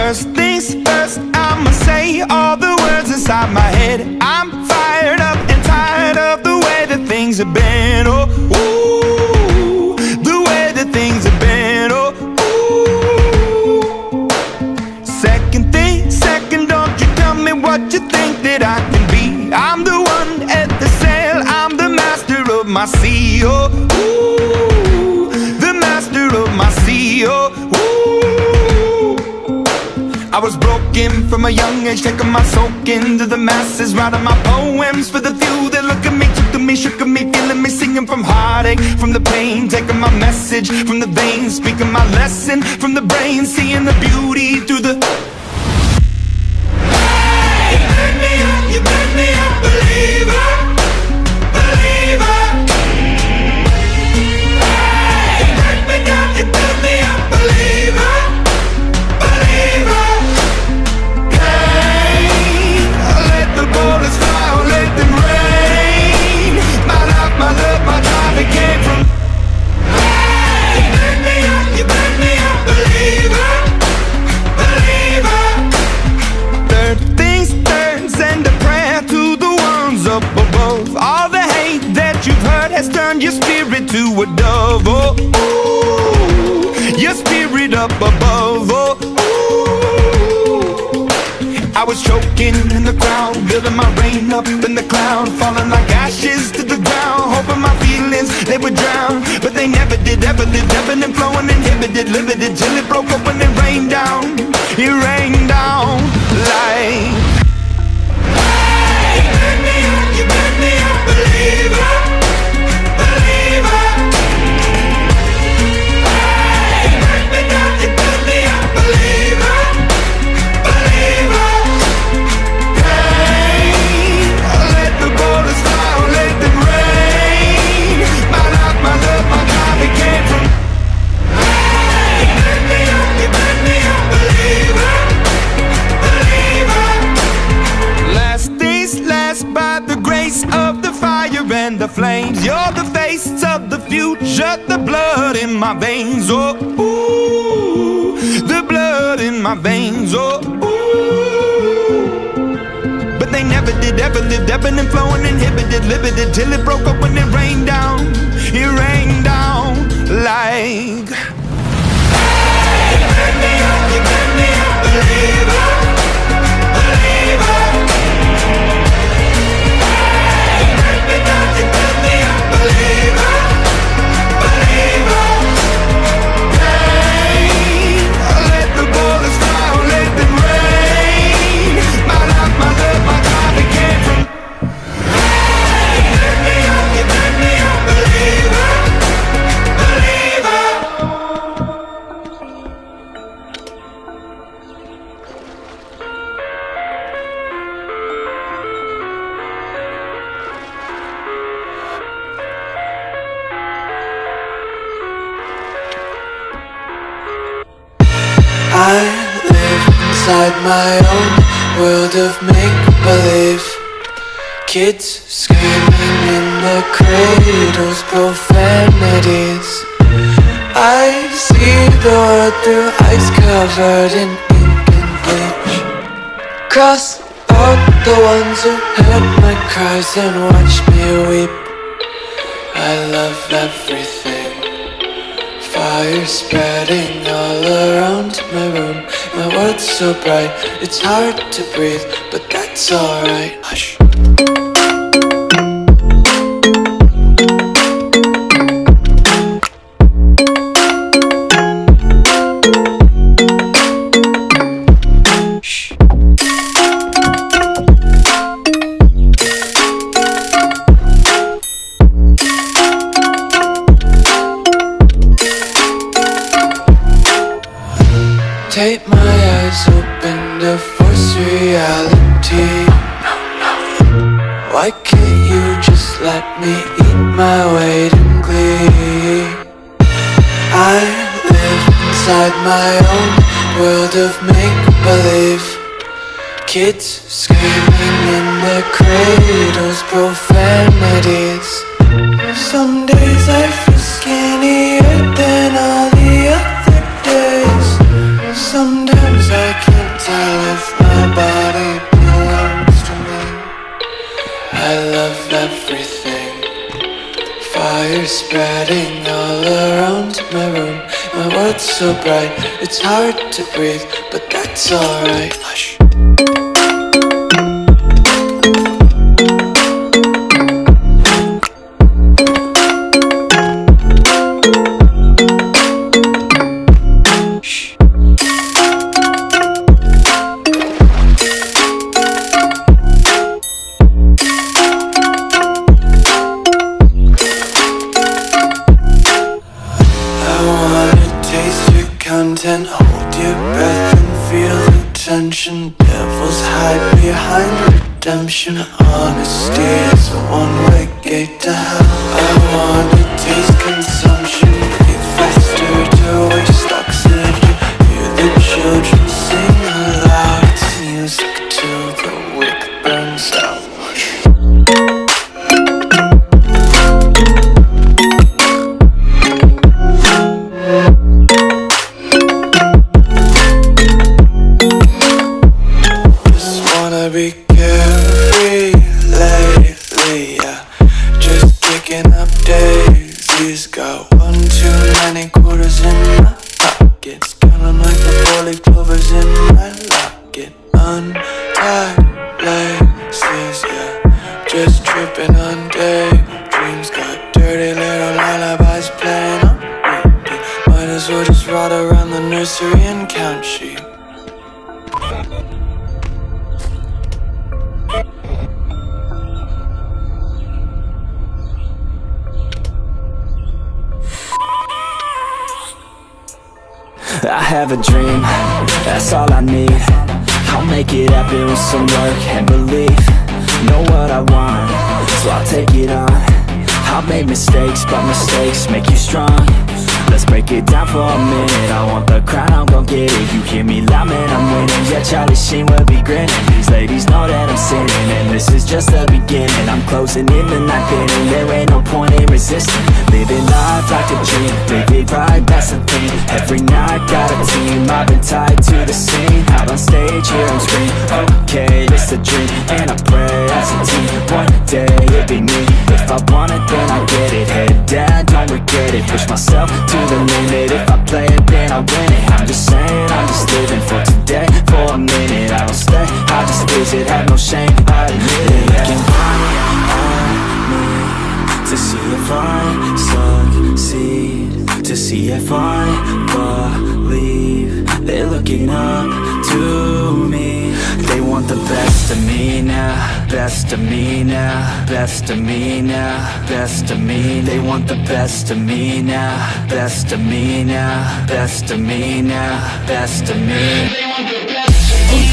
First things first, I'ma say all the words inside my head. I'm fired up and tired of the way that things have been. Oh, ooh, the way that things have been. Oh, ooh. Second thing, second, don't you tell me what you think that I can be. I'm the one at the sail, I'm the master of my sea. Oh, ooh, the master of my sea. Oh, ooh. I was broken from a young age, taking my soak into the masses, writing my poems for the few that look at me, took to me, shook at me, feeling me, singing from heartache, from the pain, taking my message from the veins, speaking my lesson from the brain, seeing the beauty through the... Hey, you made me up, you made me a believer, believer. Hey, you break me down, you build me up, believer, believer. Bullets fly, or let them rain. My life, my love, my drive, it came from. Hey, you made me up, you made me a believer, believer. Third things third, send a prayer to the ones up above. All the hate that you've heard has turned your spirit to a dove. Oh, ooh, your spirit up above. Oh, I was choking in the crowd, building my rain up in the cloud, falling like ashes to the ground, hoping my feelings, they would drown. But they never did, ever lived, ebbing and flowing, inhibited, limited, till it broke open and rained down. It rained down like... Hey, you made me up, you made me a believer, believer. Hey, you break me down, you build me a believer, believer. Of the fire and the flames, you're the face of the future, the blood in my veins. Oh, ooh, the blood in my veins. Oh, ooh. But they never did, ever lived, ebbing and flowing, inhibited, limited, till it broke up when it rained down. It rained down like... Hey, you made me up, you made me a believer, believer. Believer, believer. Hey, let the bullets fly, let them rain. My life, my love, my drive, it came from. Hey, you made me up, you made me a believer, believer. I live inside my own world of make-believe. Kids screaming in their cradles, profanities. I see the world through ice covered in ink and bleach. Cross out the ones who heard my cries and watched me weep. I love everything. Fire spreading all around my room. My world's so bright, it's hard to breathe, but that's alright. Hush. Take my eyes open to force reality. Why can't you just let me eat my weight in glee? I live inside my own world of make-believe. Kids screaming in their cradles, profanities. Some days I feel skinnier than all the other days. Sometimes I can't spreading all around my room. My world's so bright, it's hard to breathe, but that's alright. Hush. Content, hold your breath and feel the tension. Devils hide behind redemption. Honesty is a one-way gate to hell. I wanna taste consumption, breathe faster to waste oxygen. Hear the children sing aloud. It's music till the wick burns out. Be carefree lately, yeah. Just kicking up daisies. Got one too many quarters in my pockets. Count 'em like the 4-leaf clovers in my locket. Untied laces, yeah. Just tripping on daydreams. Got dirty little lullabies playing on repeat. Might as well just ride around the nursery and count sheep. I have a dream, that's all I need. I'll make it happen with some work and belief. Know what I want, so I'll take it on. I'll make mistakes, but mistakes make you strong. Let's break it down for a minute. I want the crown, I'm gon' get it. You hear me loud, man, I'm winning. Yeah, Charlie Sheen will be grinning. These ladies know that I'm sinning, and this is just the beginning. I'm closing in the night inning. There ain't no point in resisting. Living life like a dream, live it right, that's the thing. Every night got a team, I've been tied to the scene. Out on stage, here I'm scream. Okay, it's a dream, and I pray as a team. One day it'll be me. If I want it, then I get it. Head down, don't regret it. Push myself to the limit. If I play it, then I win it. I'm just saying, I'm just living for today, for a minute. I don't stay, I just visit, have no shame, I admit it. Looking on me to see if I succeed, to see if I believe. They're looking up to me. They want the best of me now, best of me now, best of me now, best of me. They want the best of me now, best of me now, best of me now, best of me. They want the best of me.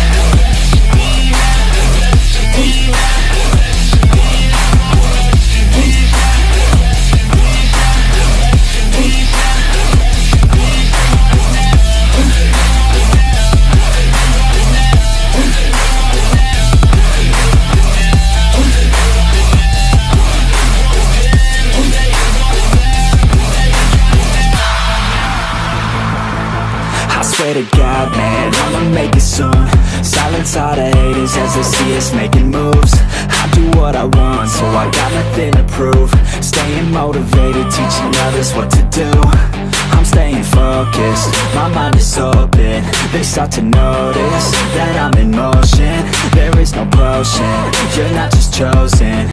Swear to God, man, I'ma make it soon. Silence all the haters as they see us making moves. I do what I want, so I got nothing to prove. Staying motivated, teaching others what to do. I'm staying focused, my mind is open. They start to notice that I'm in motion. There is no potion, you're not just chosen.